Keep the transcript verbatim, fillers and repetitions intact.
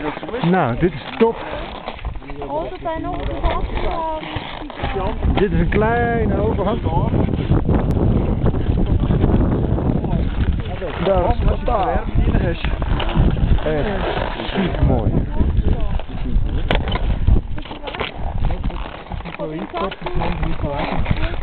Nou, dit is top. Oh, dat zijn nog afgeslagen. Dit is een kleine overhang. Daar is het daar. Echt super mooi. Hier